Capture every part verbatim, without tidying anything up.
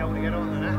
able to get on there.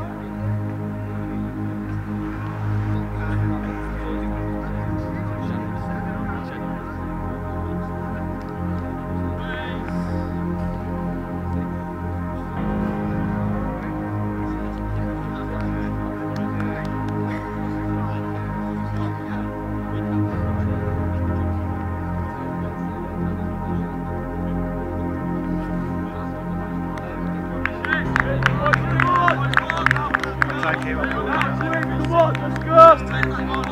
Come on, let's go!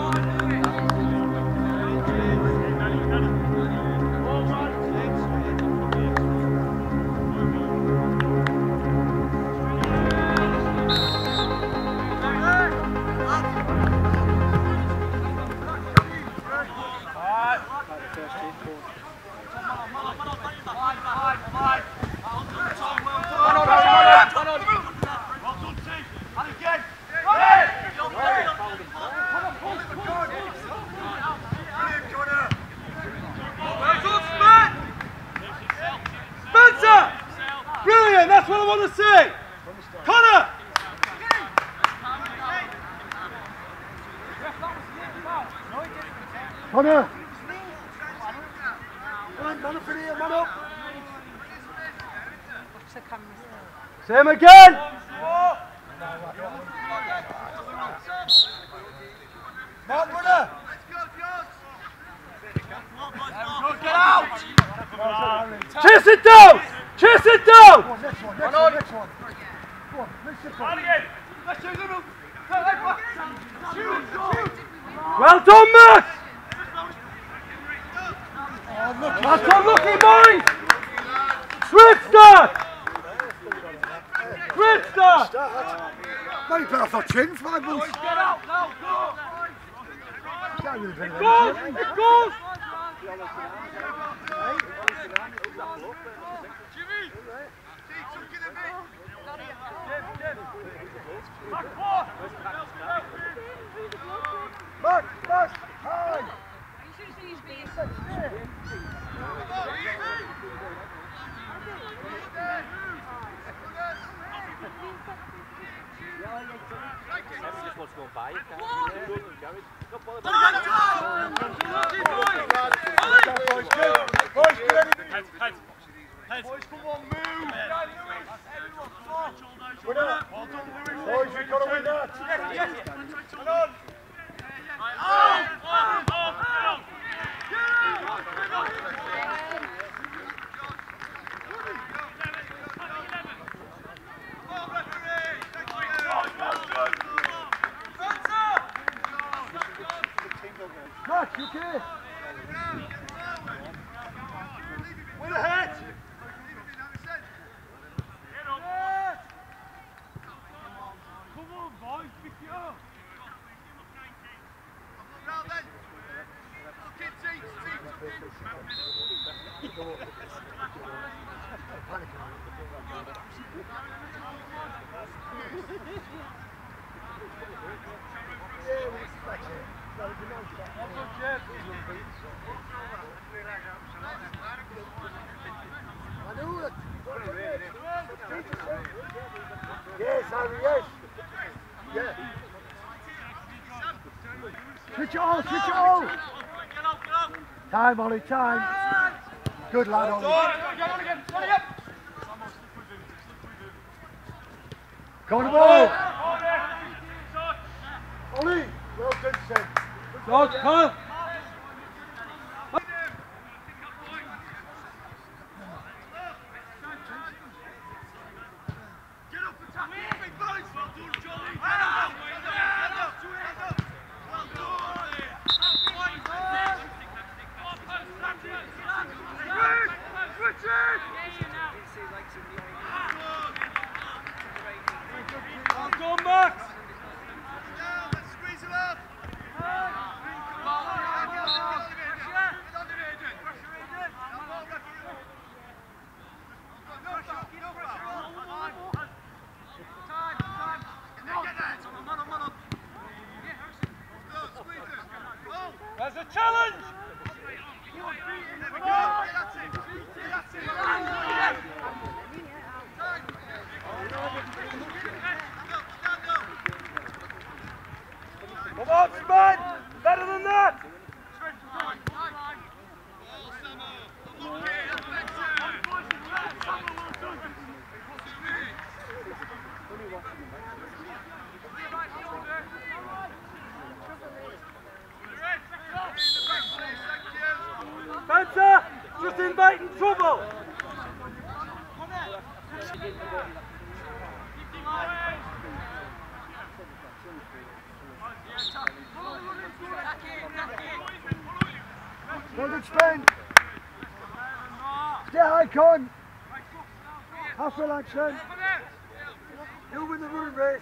Brilliant, that's what I want to see! Connor! Connor! Man up in here, man up! Same again! Mark runner! Get out! Chase it down! Chase it down! Go on, next one, next one, next one. Go on, let's go. Let's shoot them. Shoot, shoot. Well done, Matt! Oh, that's unlucky, boys! Great start! Great start! Maybe better for chin, five months. Get out now, go! It goes! It goes! Jimmy! Mark, Mark, high! Just wants to go by. Boys, get anything. Heads, heads. Heads. Boys, come on, move. Win it. Well done, Lewis. Boys, we've got to win that. Yes, yes. Come on. Oh, oh, oh, Mark, you okay? Win ahead! Come on, boys, pick it up! Now then! Look in, seats, seats, look in! Yes, Harry, yes. Yeah. Switch it on, switch it on. Time, Ollie, time. Good lad, Ollie. Go on the ball. Ollie, well done, Sam. Go, come. Go, Max! Let's squeeze it up! right in trouble! Well good spin! Stay high, Con! Half relaxation! You win the running race!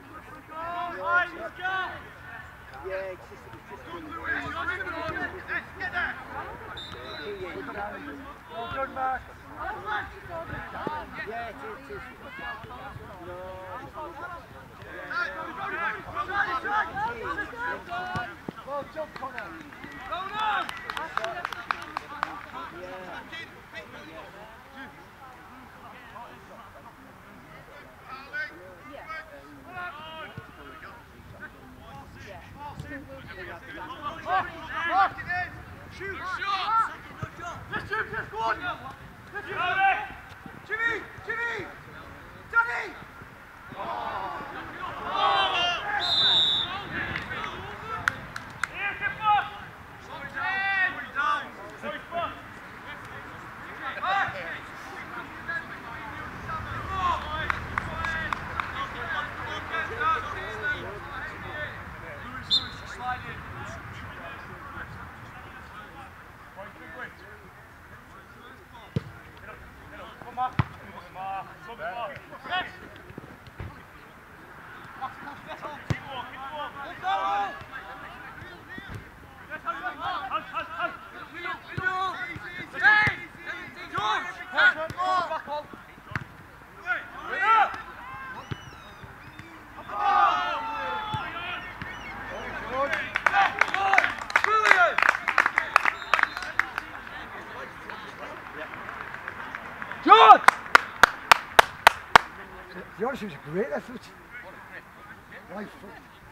Yeah, it's just, it's just Well done, Mark! yeah, it is, it is. Well done, Connor! Shoot! Shots! Just shoot! Just go on! Just shoot! Jimmy! Jimmy! Danny! George! The honest, it was a great effort. Right foot.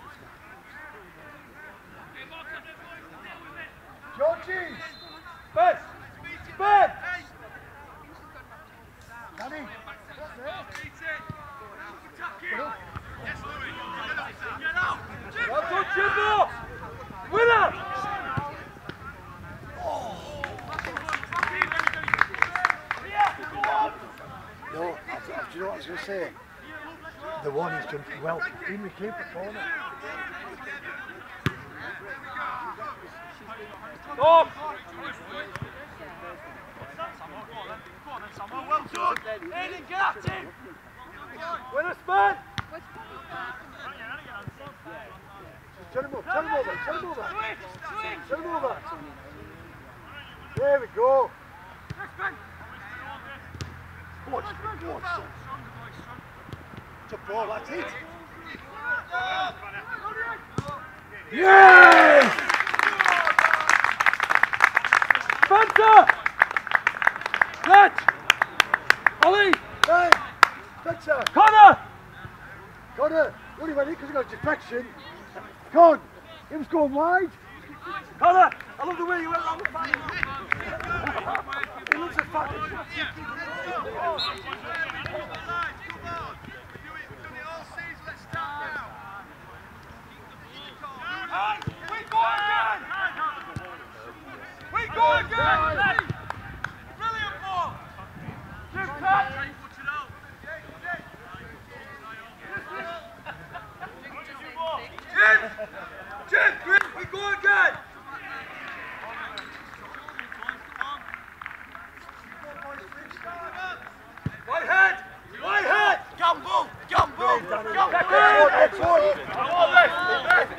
Georgie! Spin! Spin! Danny! Well done, Jimbo! Winner! No, I, I, do you know what I was going to say? The one he's done well. Even the keeper corner. Stop! Well done! Aiden, get at him! Winner, spin! Turn him up, turn him over, turn him over. Turn him over. There we go. Watch, watch. It's a ball, that's it. Yes! Spencer! Fletch! Ollie! Hey, Spencer! Connor! Connor, only went in because he got a deflection. Con, it was going wide. Connor! I love the way you went around the back. He looks a fucking. We go again! We go again! Brilliant ball! Jim, cut! Jim! Jim, Chris, we go again! Right hand! Right hand! Gamble! Gamble! Gamble! Next one, next one. Come on, left! Left!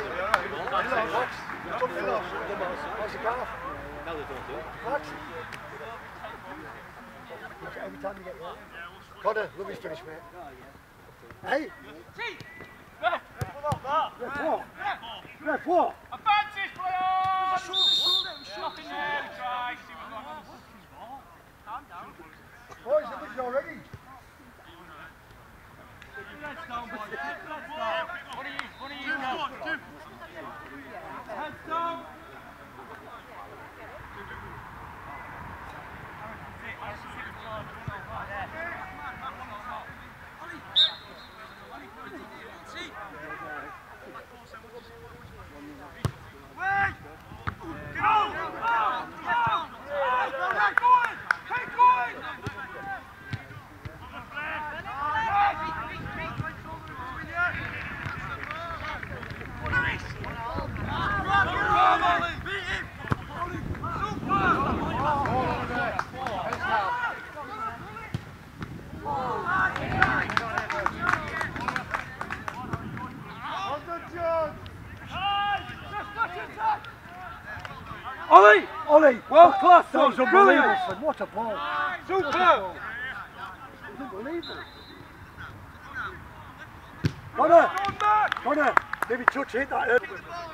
How's the calf? No, they don't do it. Relax. Every time you get one. Connor, love his finish, mate. Hey! Left! Ref what? Ref what? A fancy player! Nothing there. Try. See what's going on. Calm down. Boys, I think you're already. Let's down, boys. Let's down. What are you? What are you now? Heads down. Wait! Go! Go! Go! Go! Ollie! Ollie! World class, That was son. unbelievable, Brilliant! son. What a ball! Super! What a ball. Unbelievable! Connor! Connor! Maybe touch it, that hurt.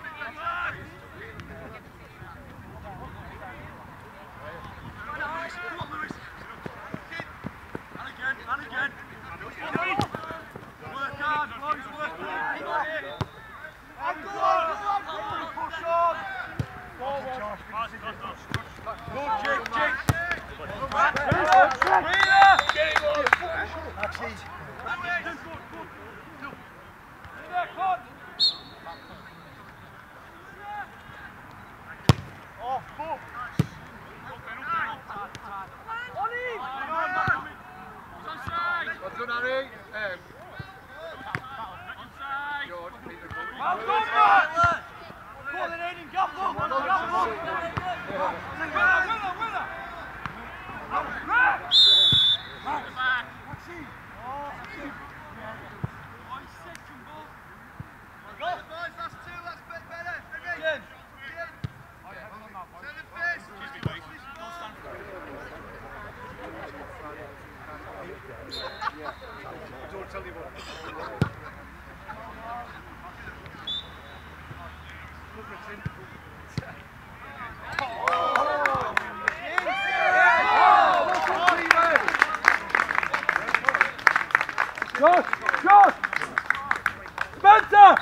Josh! Josh! Spencer!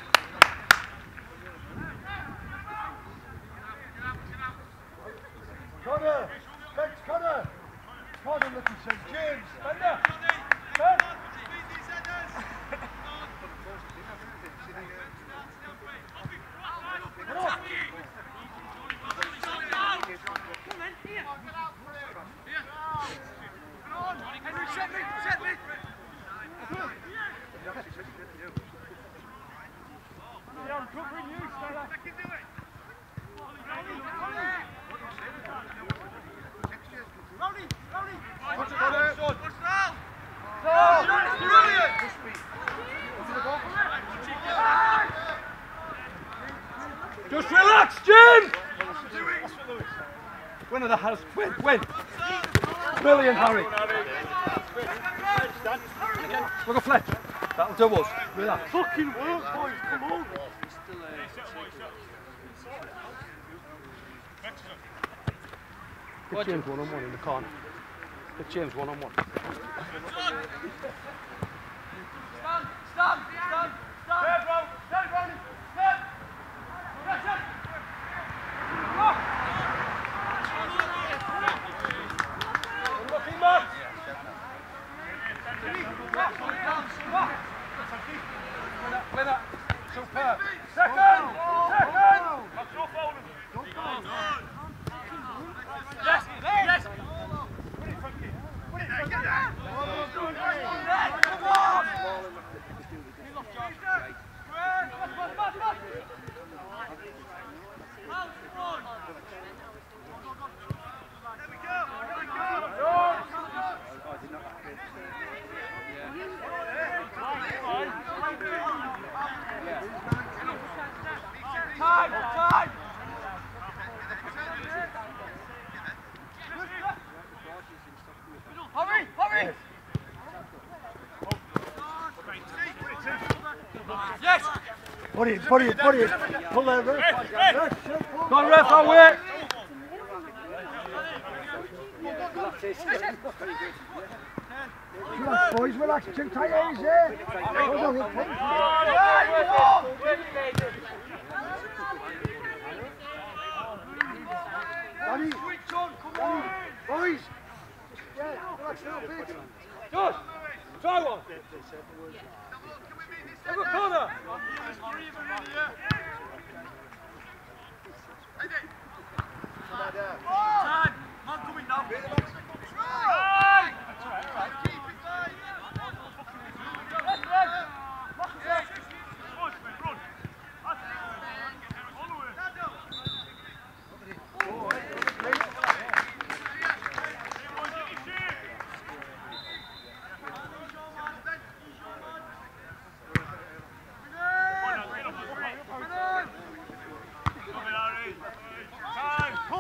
Connor! Thanks, Connor! Connor, look at Saint James! Spencer! Ben! Just relax, Jim! Win of the house. Win, win. Brilliant, Harry. Look at Fletch. That'll do us. Relax. Fucking work, boys, come on! Get James one on one in the corner. Get James one on one. Stand! Stand! Stand! Stand! Stand, bro! Stand, Ronnie! Stand! Yes, yes! Unlucky, Matt! Winner! Superb! Second! Second! Yes! Yes! Time! Time! Hurry! Hurry! Yes! Put it, put it, put it! Pull that ref! Ref, pull. Go on, ref, I'll wait! Relax, boys, relax. Too tight, easy. Hold on, we'll put Danny, Danny, boys. Yeah, relax a little bit. Josh! Try one! Have a corner! Time! Man coming now! Time!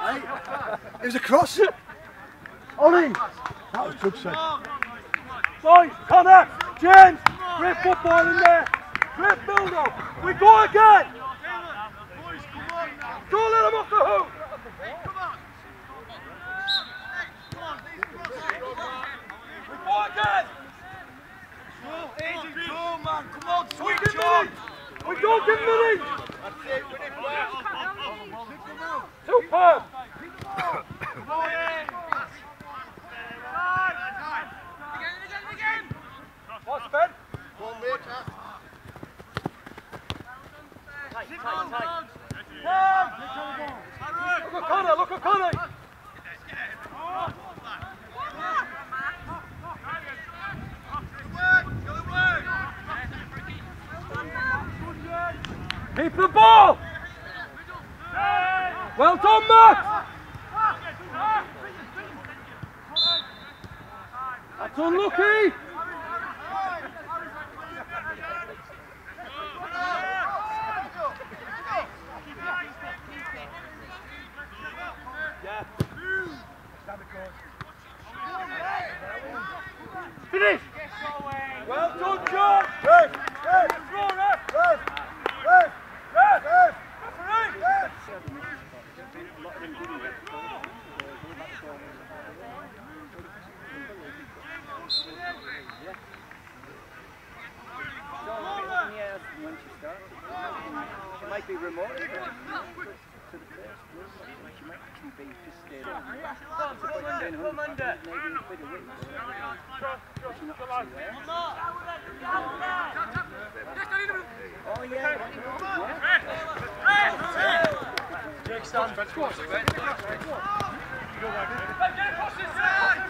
Hey, it was a cross. Ollie! That was good, son. Boys, Connor, James, great football in there. Great build up. We go again. Don't let them off the hook. We go again. Agent, go man, come on, We switch give on. minutes. We don't give minutes. That's it, win it back. Superb. What's Ben? One mate. Tight, tight, tight. Look at Connor, look at Connor. Keep the ball. Well done, Matt. That's unlucky. Finish. Well done, John. Hey, hey, Throw, ref. hey, hey, Ref. hey, Referee. hey. Yeah, when she starts. She might be remote. To the first, she might actually be just stayed up. Come under, come under. Oh yeah. Jake stand. Get across this side.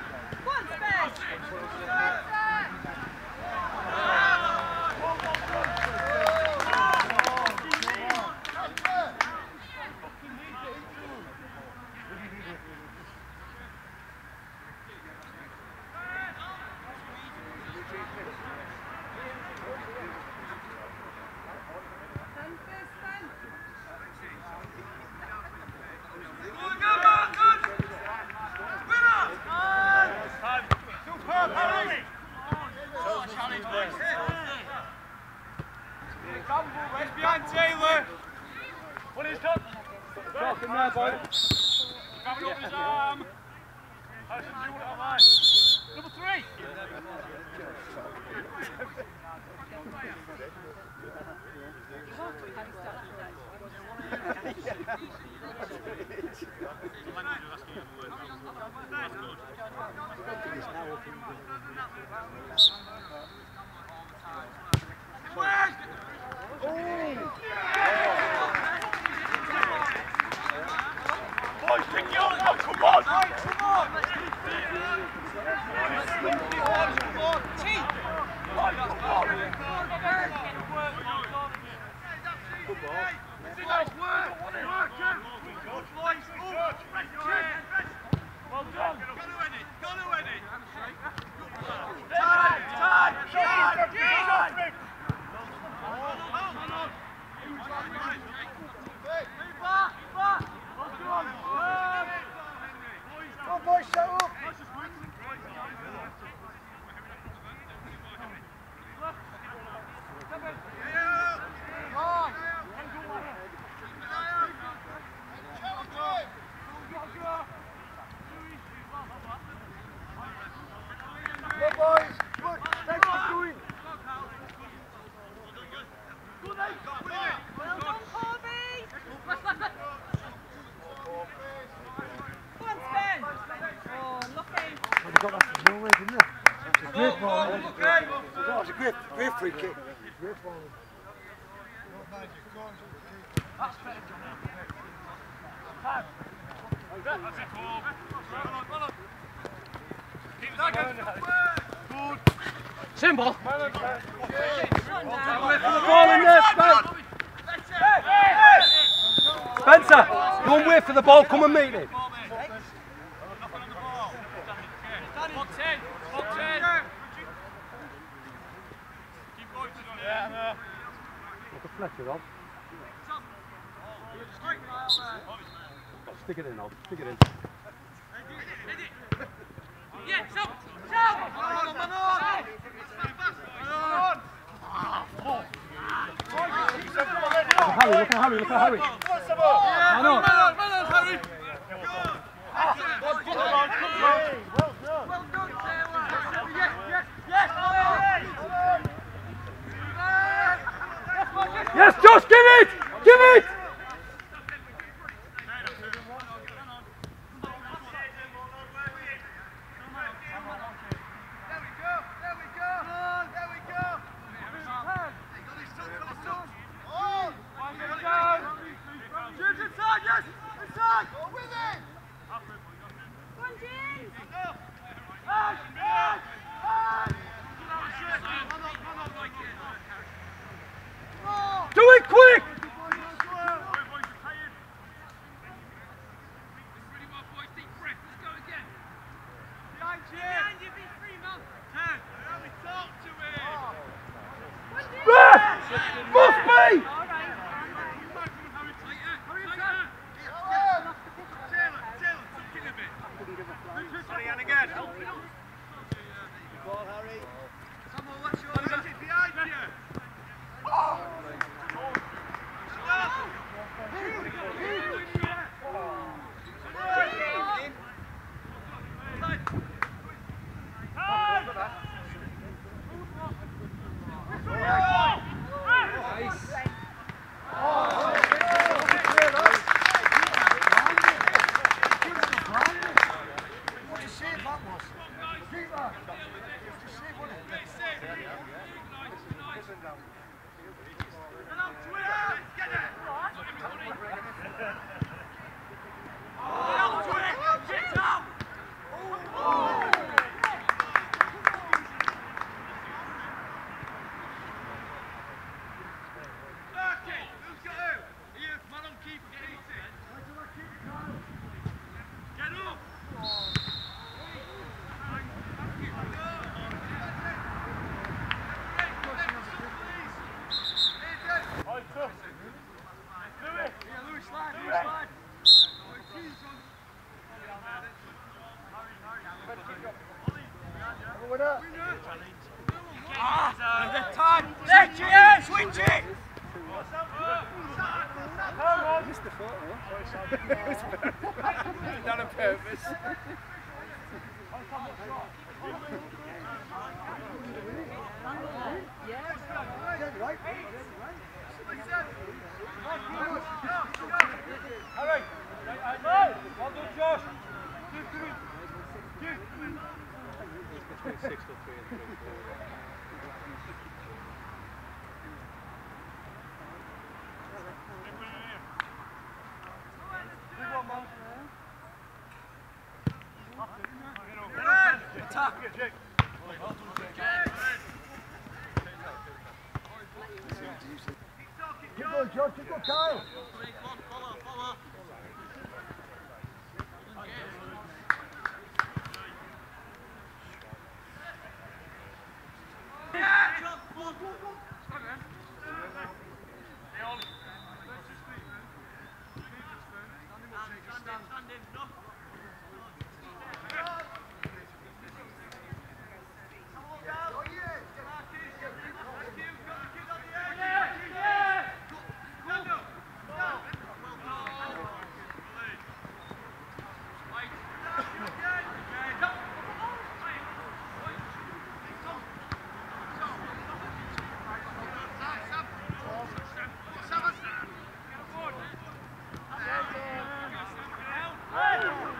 Behind Taylor. What is done? Talking there, boy. Grabbing up his arm. Number three. Boys, pick you up now, come on! Come on. Well done! Time, time, time, time. Come on, boys, shut up. Come on, boys. Come on, take what's doing. Well done, Corby! Go on, Sven! Oh, lucky. Well, they got that from nowhere, didn't they? It's a great ball. That was a great, great free kick. Great ball. Symbol! One down. Ball in there, Spencer! Spencer, don't wait for the ball, come and meet it. Box in, box in. Keep going. Yeah, Look at Fletcher on. Stick it in, Old. Stick it in. Yeah, so, so! Man on, man on! Harry, look at Harry, look at Harry. Yeah, man on, man on, man on, Harry! Well done. Well done, Taylor! Yes, yes, yes! Yes, Josh, give it! Give it! Do it quick! Ref! Must be! Switch it! Missed the photo. Done on purpose. Harry! Well done, Josh! Six to three and three. Keep going, Josh. Keep going, Kyle. Hey!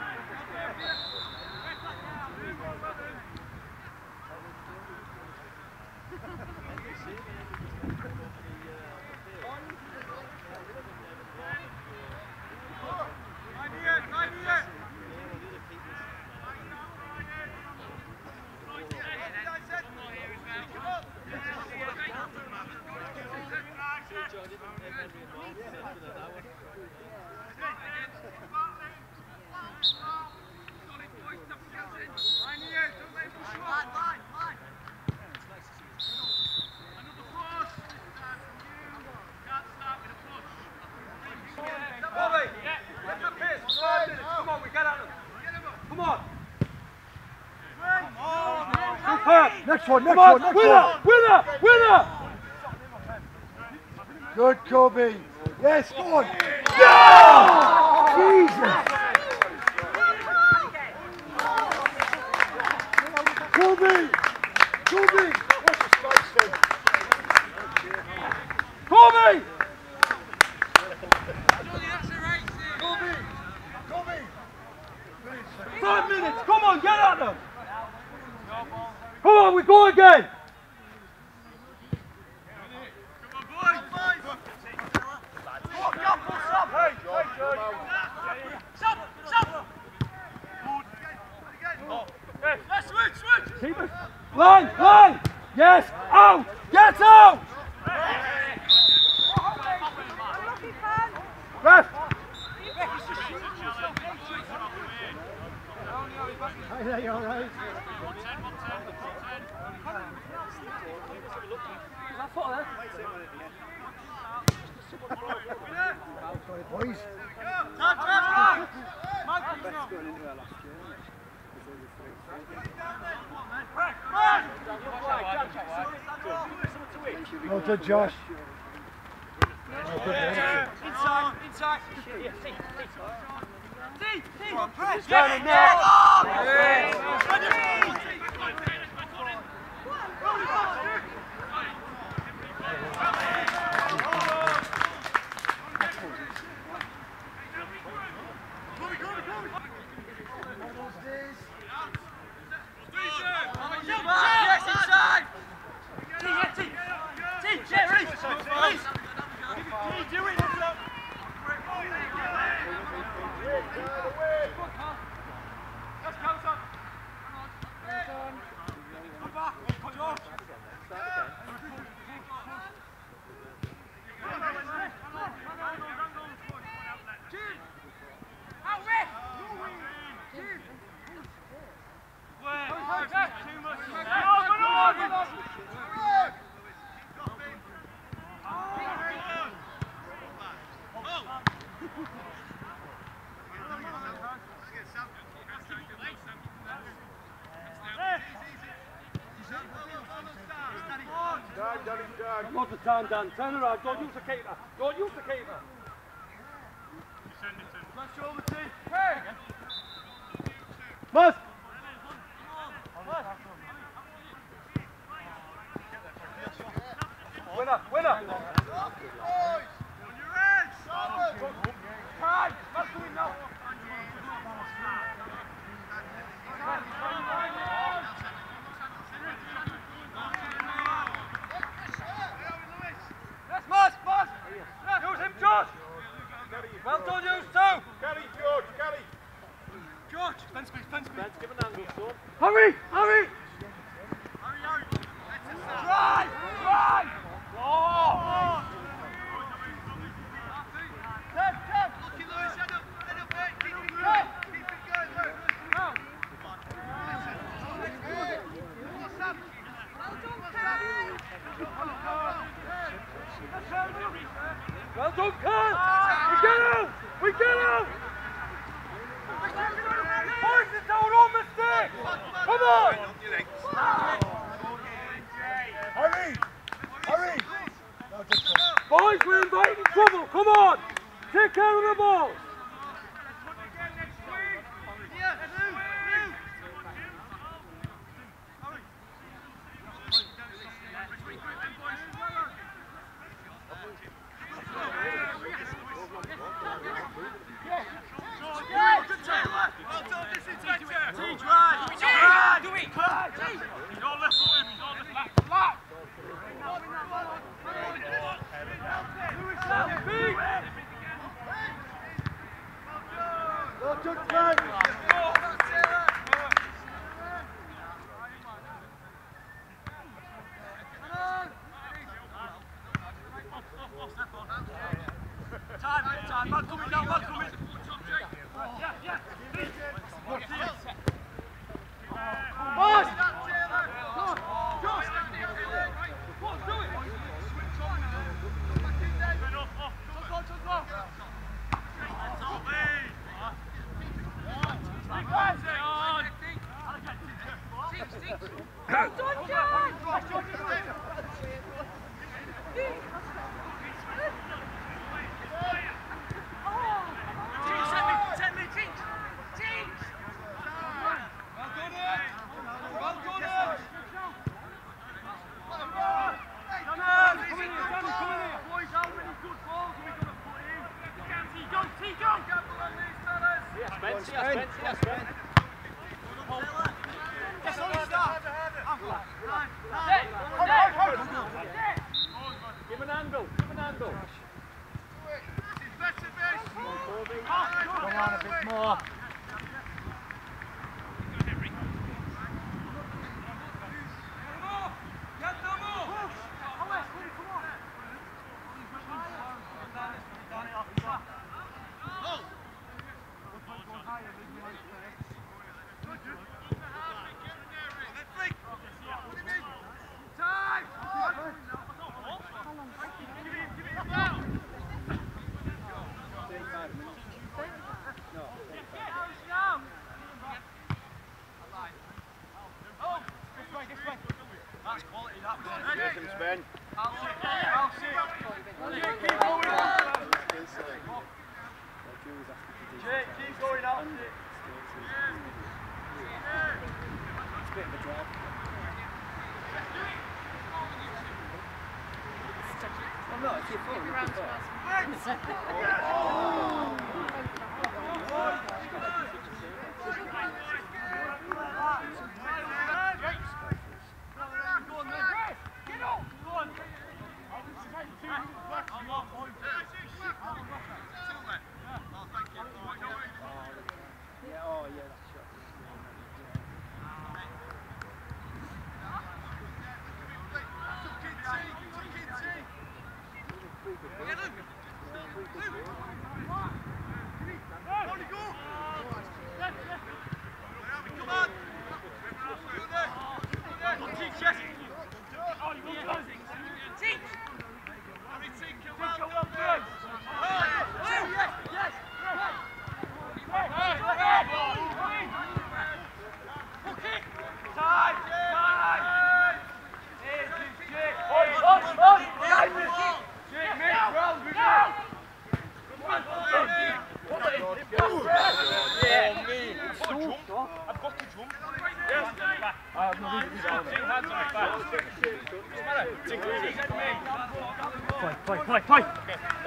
Next one, next Come on, one, next winner, one. winner, winner. Good, Kobe. Yes, go on. Yeah! Jesus. Kobe. Kobe. What's the space then? Kobe! Kobe. Kobe. Five minutes, come on, get at them! Come on, we go again! Keep it. Line, line! Yes, out! Get out! Ref! Hi there, you alright? Sorry, boys. That's going into our last year. Well done, Josh. Well done, Inside, inside. Yeah, see, see. See, see. Press. Down there! Yes, inside. See, yeah, see. See, yeah, release. Release. Do it. Let's go, son. Come back. Cut you off. Out, Rick. Too much. Not the time, Dan. Turn around. Don't use the keeper. Don't use the keeper. Must. Winner, winner. Time. Must do it now. Yes, Must, Must. Use him, George. Well done, you two. Kelly, George, Kelly. George, fence me, fence me. Give an angle, son. Hurry, hurry. Drive, drive. Oh. Ten, ten. Lucky Lewis, head up, head up, mate. Keep it going. Keep it going, Luke. Go. Well done, Carl. We get out. We get out. Boys, it's our own mistake. Come on. Hurry. Hurry. Boys, we're inviting trouble. Come on. Take care of the ball. Well done, Frank. Time, time, man coming down, man coming. Yeah, yeah. Boys! Go, go, go, go. Spence. Give an angle, give an angle. Come on, a bit more. Ben. Jake, keep going out. It's a bit of a drag. Oh no, it's your fault. It's your fault. Yeah, oh yeah, that's shot. Play, play, play, play.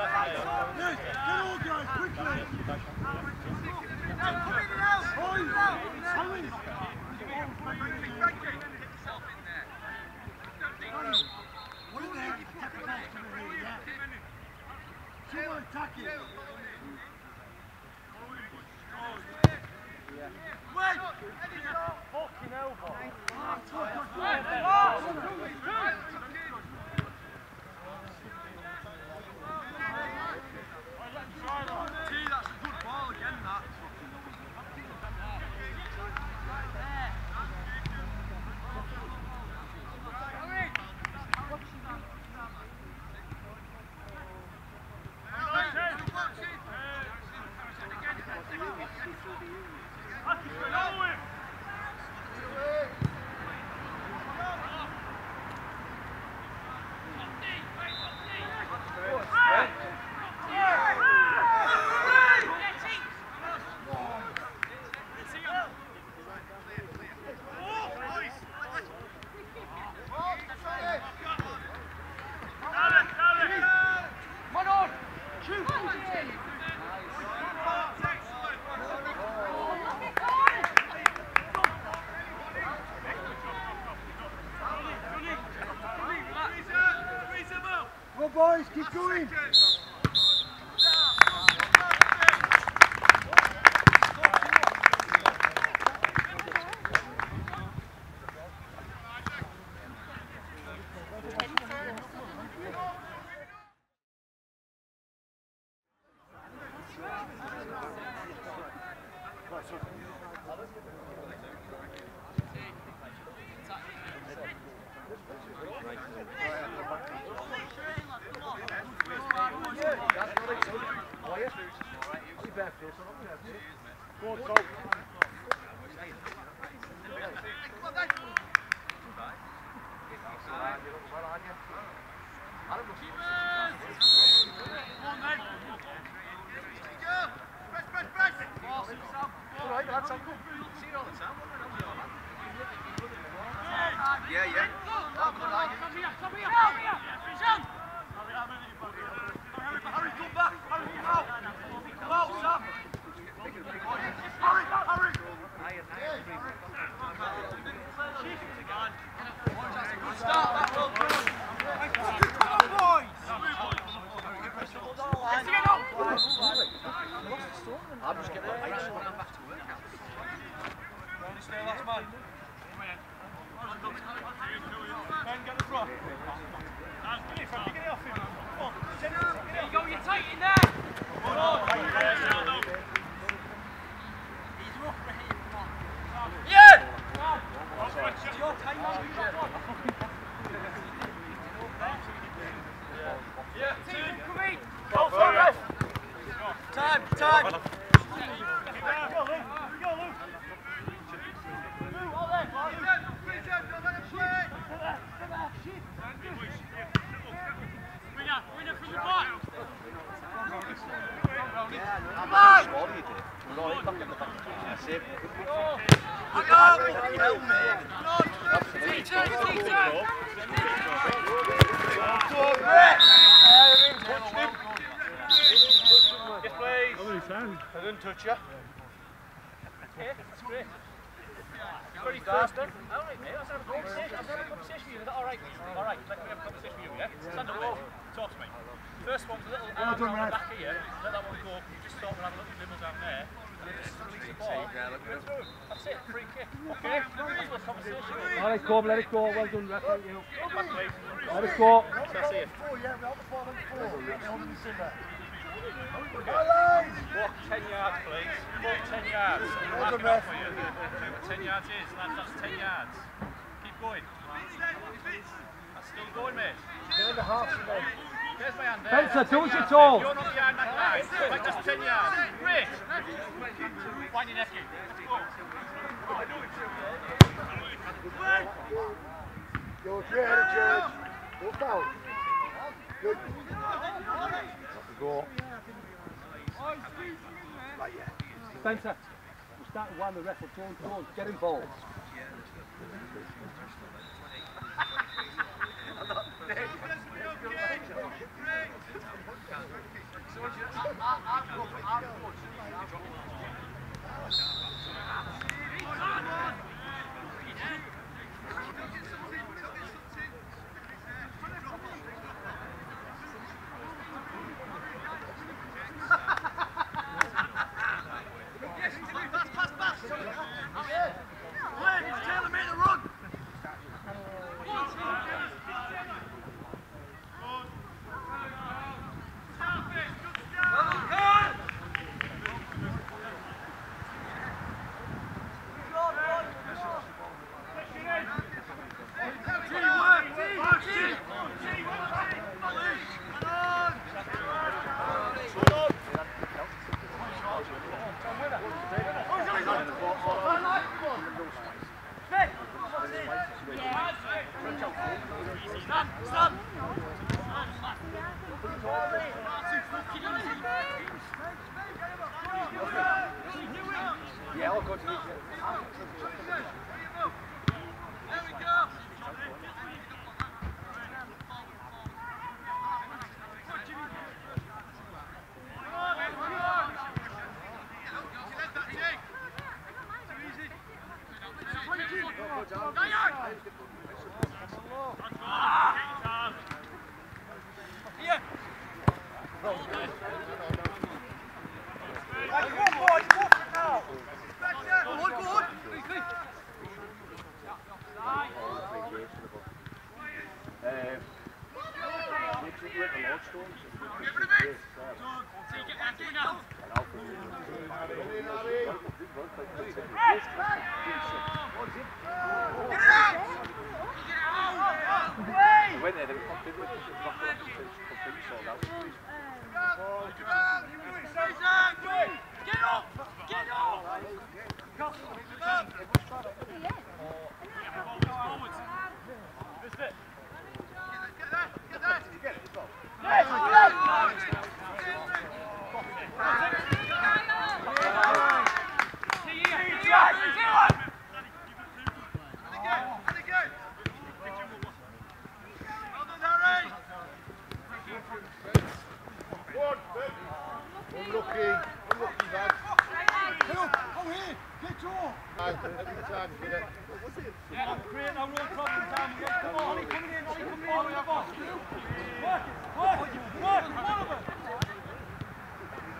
Go boys, keep going! Yeah, yeah. Harry, come back! Harry, come out! Come out, Sam! Ben, get the front. Get it from, get it off him. Come on. There you go, you're tight in there. Come on. Yeah! It's your time, man. Yeah, team, come in. Go for it. Time, time. Go, Luke. Go, Luke. Winner, winner from the back. Come on! What do you do? We're all back in the back. That's it. Teacher, teacher. Yes, please. I didn't touch you. Yeah, that's great. Very thirsty. All right, mate. Let's have a conversation. Let's have a conversation with you. Is that all right? All right. Let me have a conversation with you. Yeah. Stand up, mate. Talk to me. First one's a little arm around the back here. Let that one go. You just stop and have a little nibble down there. And then just release the ball. That's it. Free kick. Okay. Have a conversation. Let it go, let it go. Well done, ref. Thank you. Back, please. Let it go. That's it. Walk ten yards, please. Walk ten yards. Mark it up for you. ten yards is. That's, that's ten yards. Keep going. That's still going, mate. There's my hand there. Spencer, That's do ten what you're yards, told. mate. You're not behind that line. Right, that's ten yards. Great. Find your neck in. Let's go. Go, Jared, Jared. Go foul. Good. Go. Spencer, we're starting one the ref will don't, don't get involved. Yeah, I'll go to the...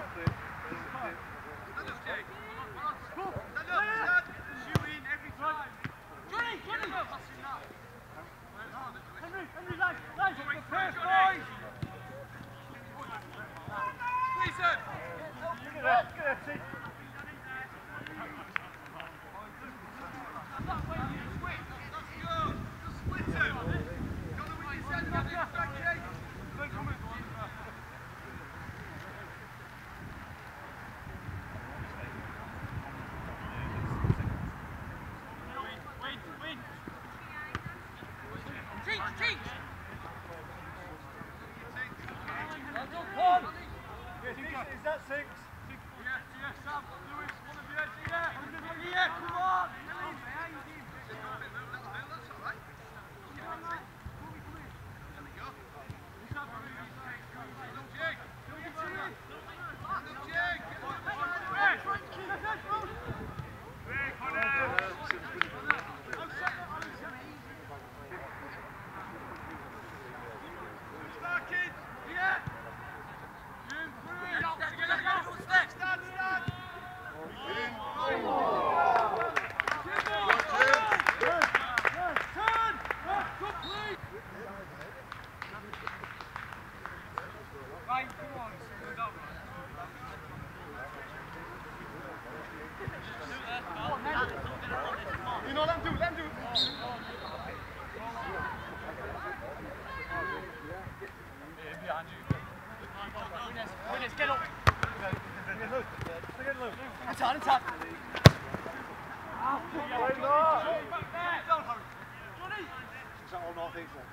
Shooting every time. Is that all North East then?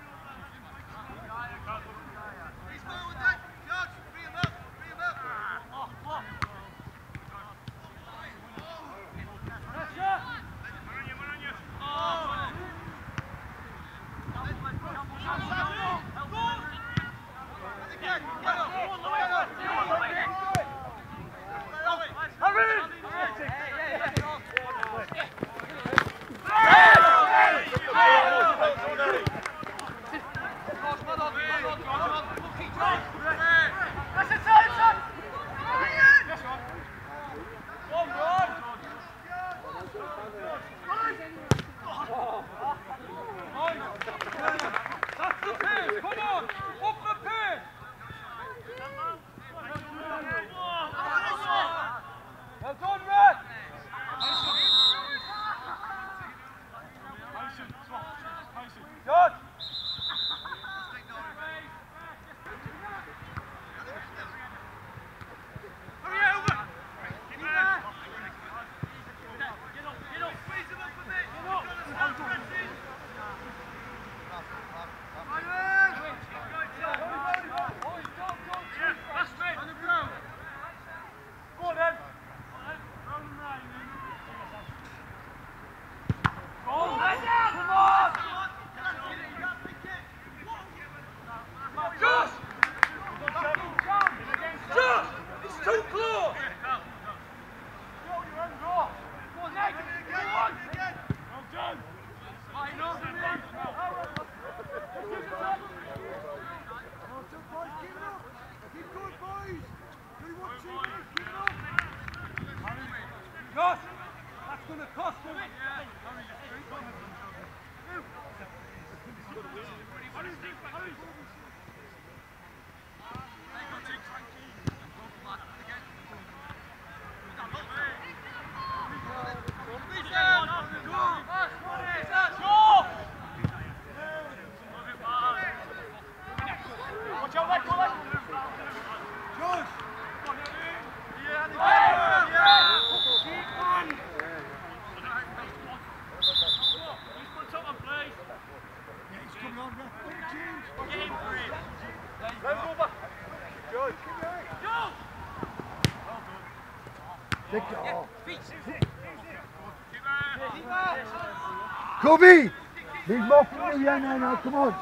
Kobe! Need more from you, yeah, no, no, come on.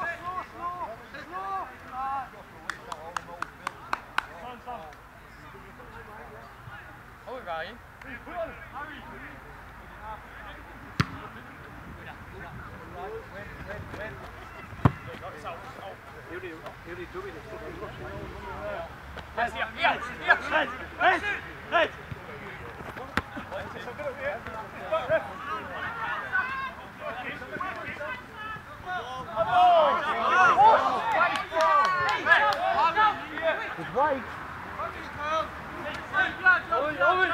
Oh, Ryan. Yes, yeah, yeah, yeah. Red, red, red. It's right. Owen, Owen.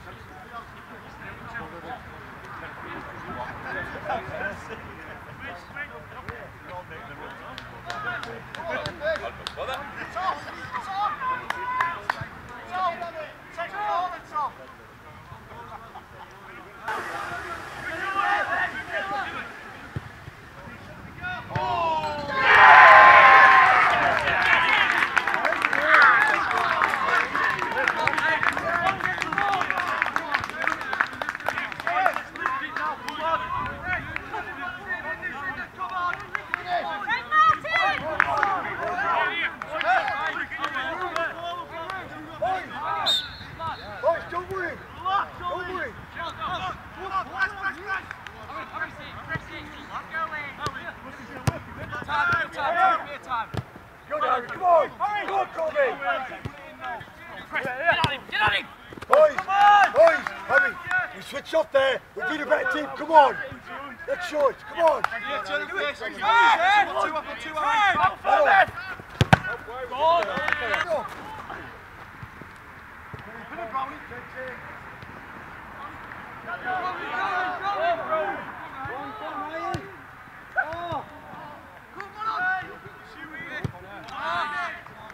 Switch off there, we've been a better team, come on! Let's show it, come on! Yeah, two up and two out.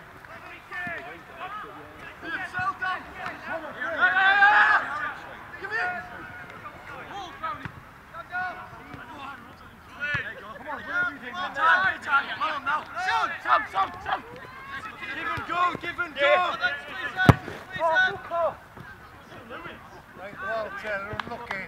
Give Give and go, give and go! Right, well, Taylor, unlucky.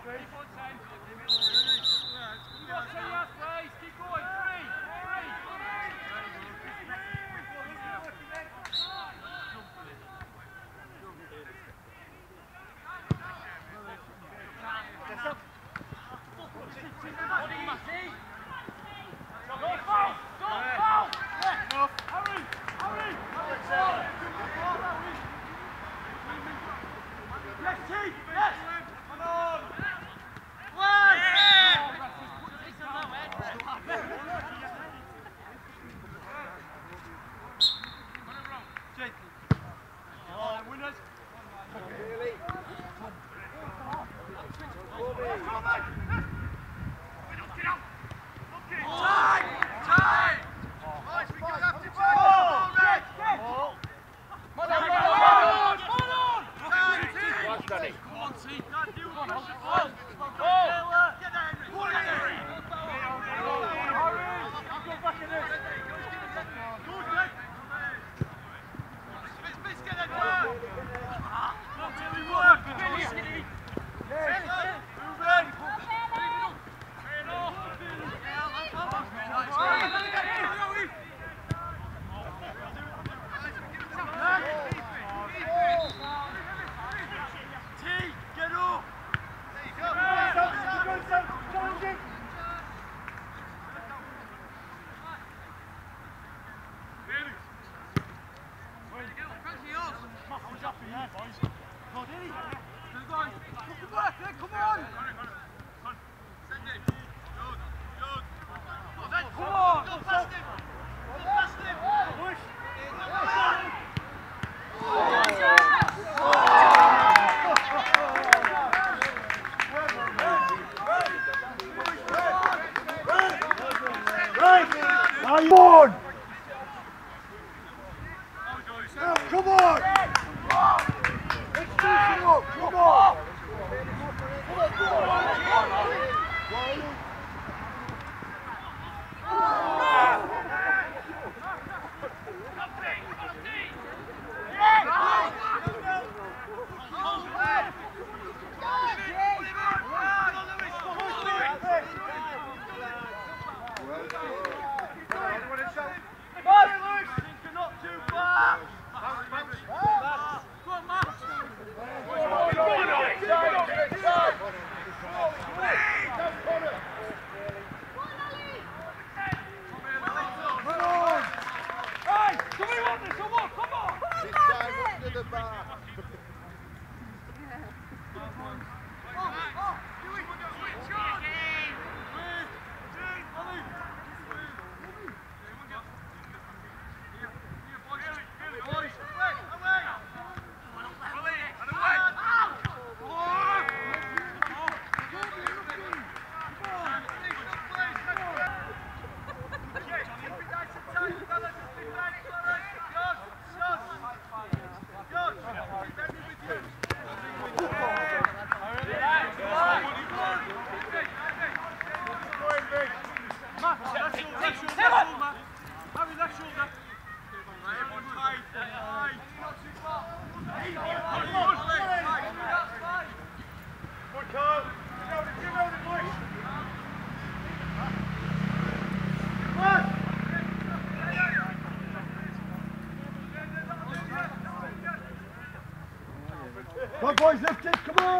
Come on, boys, lift it, come on!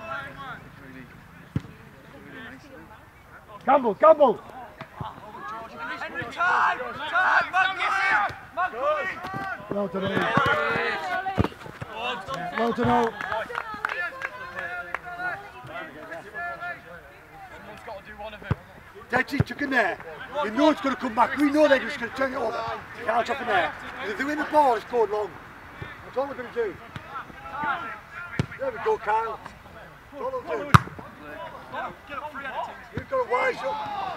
Gamble, gamble! Henry, time! Time! Mark coming! Well done, Ollie. Well done, Ollie. Someone's got to do one of them. Dead took in there. You know it's going to come back. We know they're just going to turn it over. Can't up in there. If they win the ball, it's going long. That's all we're going to do. There we go, Kyle. That's all we'll do. You've got to wise up.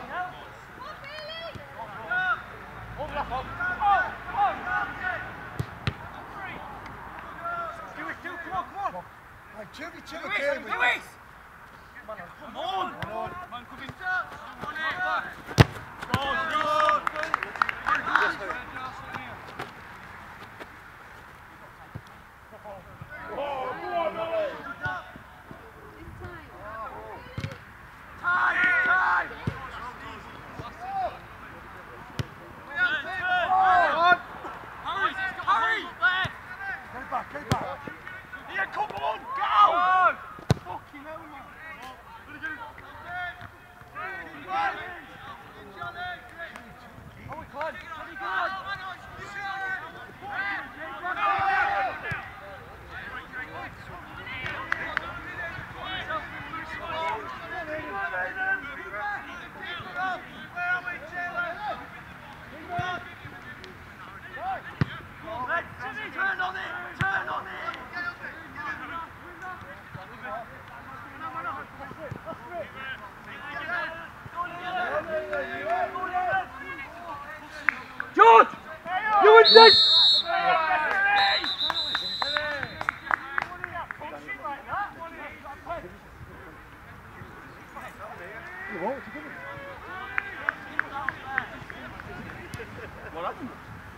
Like two v two again. Lewis! Come on! Come on! Man, come in. Come on, Vincent! What happened?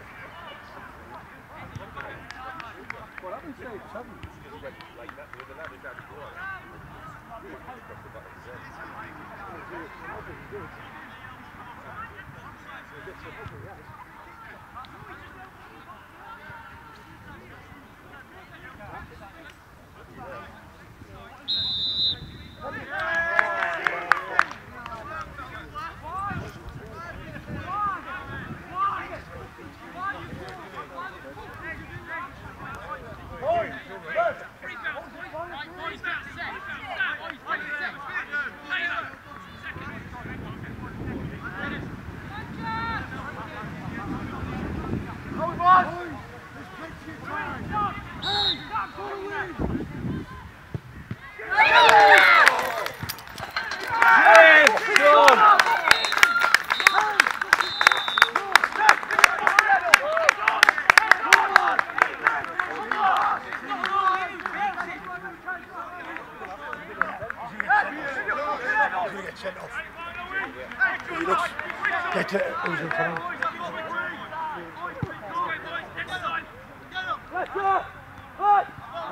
What happened, Steve? What happened? Get it, who's in front? Let's go! Right!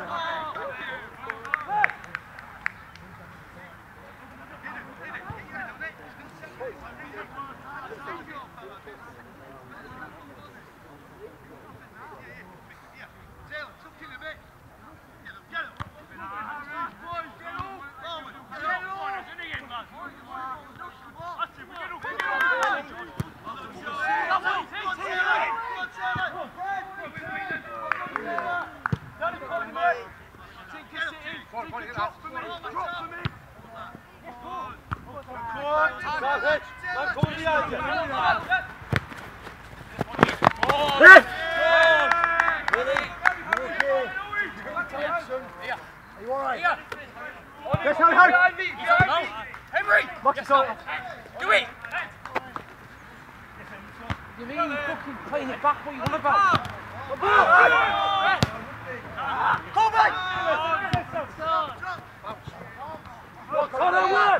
You mean you fucking playing it back? What are you on about? Come back! On the word!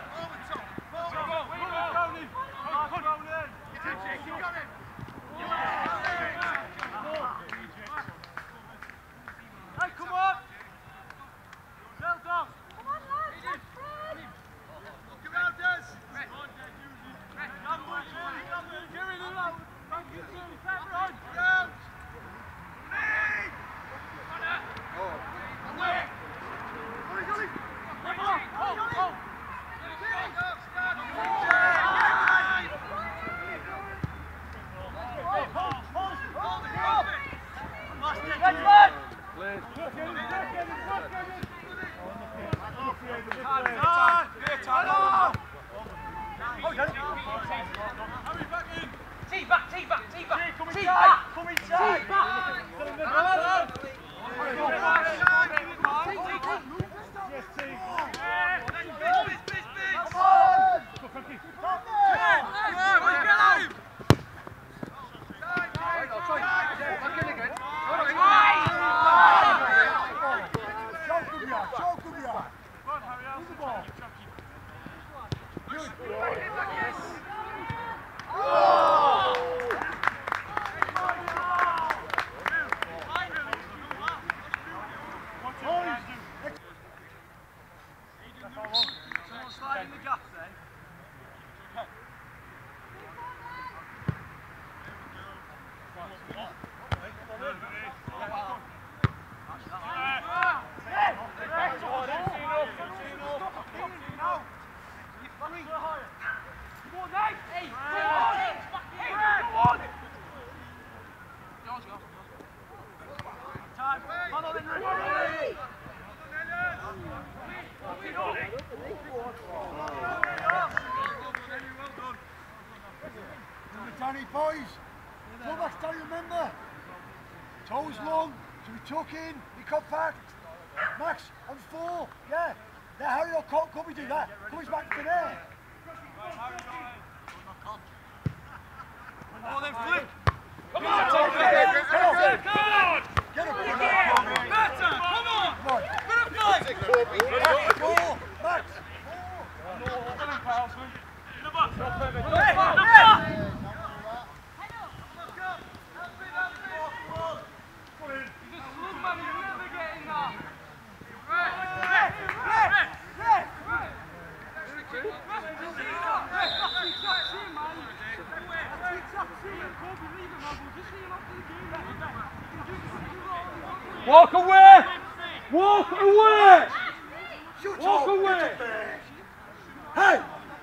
Hey, come on! Well done! Come on, lads, that's Fred! Look around us! Give it a load! Thank you, everyone! Round! Lead! Oh! Away! Ollie, Ollie! Oh, oh! Tee back, tee back, tee back, tee back, come inside, tee back. Yes, tee. Come on. Go, Frankie. Someone slide in the gap then. Danny, boys, go back down, remember? Toes long, so we tuck in, be compact. Max, on four, yeah. Now Harry or Colt, can we do that? Comes back to there. Oh, then flip! Come on, Walk away! Walk away! Walk away! Hey!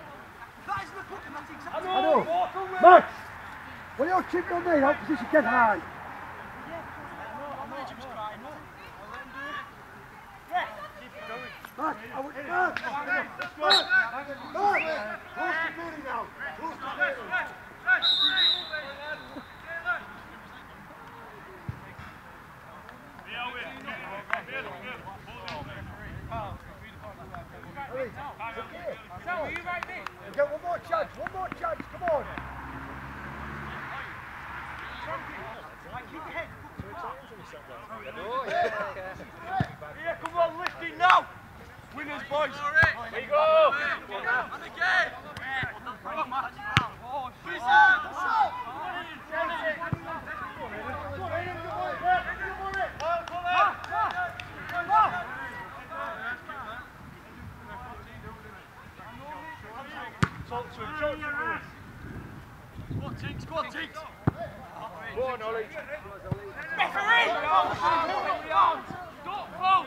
I know. Max! When you're chipping on me, help position get high. Max, I would... Max! Max! Max! Close the building now. Close the building. Get one more chance, one more chance, come on! Here, come on, lift it now! Winners, boys! Here you go! And again! Talk to him, talk to him. Squad team, squad team. Go on, Ollie. Referee! Don't foul!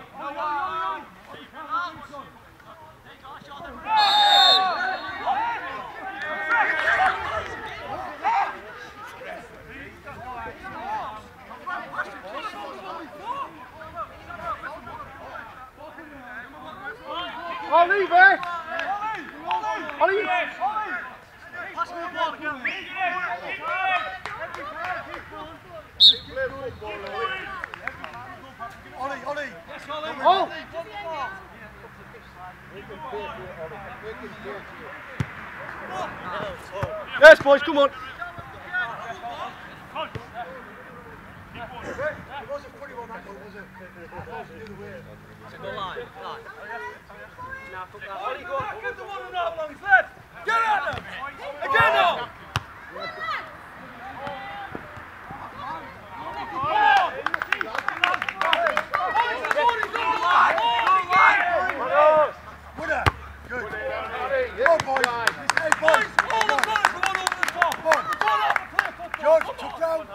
Ollie, back! Ollie! Pass me the ball again. Ollie, Ollie! Oh! Yes, boys, come on. It wasn't funny one that goal, was it? It was the other way. Go line, line. Now, put that. Ollie, go on. Get the one and a half long left. Get at them. Again now. Winner! Good! Go boys! Hey boys! All the players are one over the top. Come on! George, took down!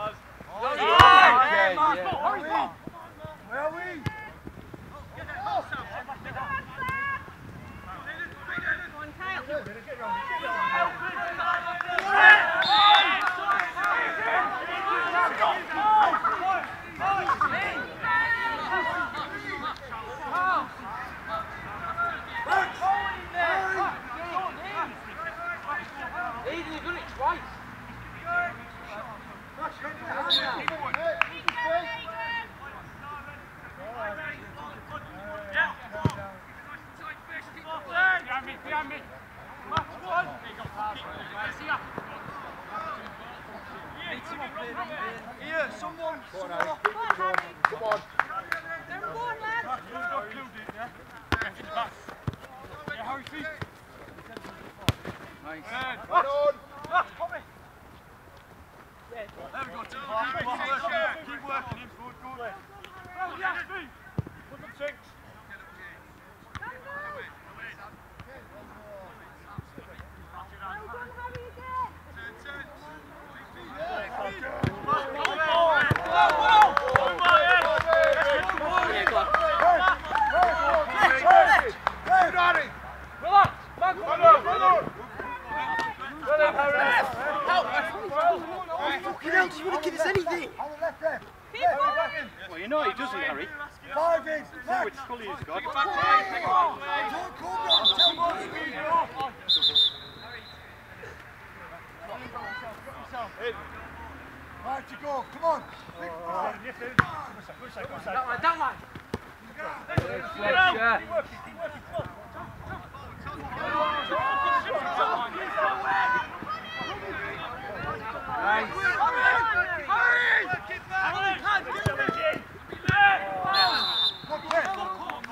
Where are we? Here, someone, someone off. Come on! Yeah, how you feel? Nice. Well done. There we go, Tim. Keep working, keep working in forward, good. Well, yes, feet. Put them six. Well, you know he doesn't, Harry. Five in! See which colour he's got. Don't call me on, tell me! Right to go, come on! That line, that line. Keep working, keep working, come on.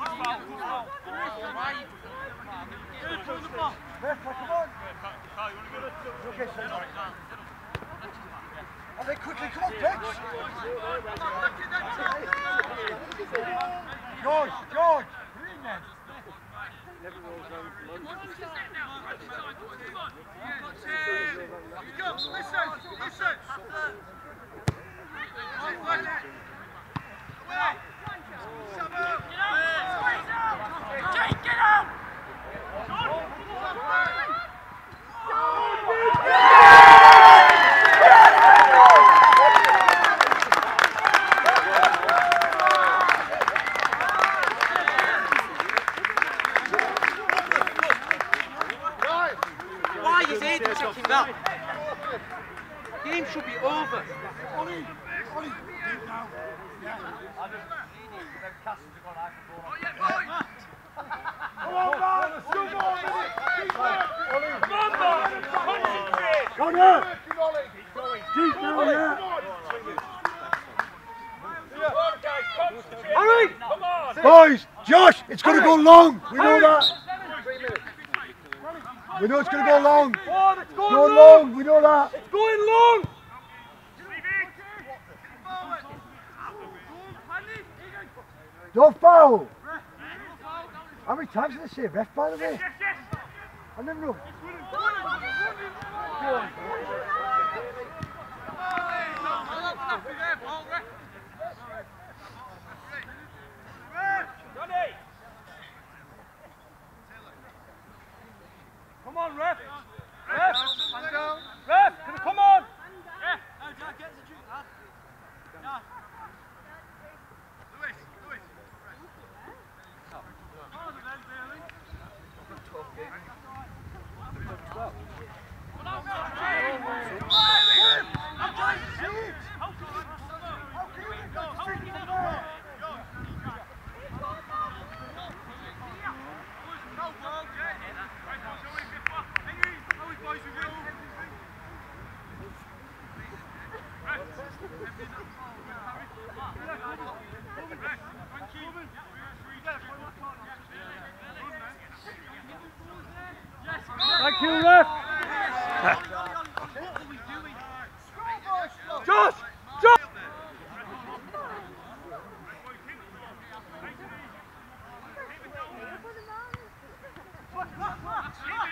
Come on! And then quickly come on, pitch! George, George! Green then! Never rolls around for lunch. Go, listen, listen! Jake, get out! Why is Aidan taking that? Game should be over. Ollie! Ollie! Deep now. Yeah. Come on, man! Two more minutes! Keep going! Come on, concentrate! Connor! Keep going. Deep now, yeah! Come on, guys, concentrate! Ollie! Come on! Boys! Josh! It's going to go long! We know that! We know it's going to go long! Oh, it's going Go long! long! We know that! It's going long! Don't foul! How many times did they say ref, by the way? I never know. Johnny! Come on, ref! Ref! Ref, can you come on? Thank you, ref! Josh! Josh! Come on,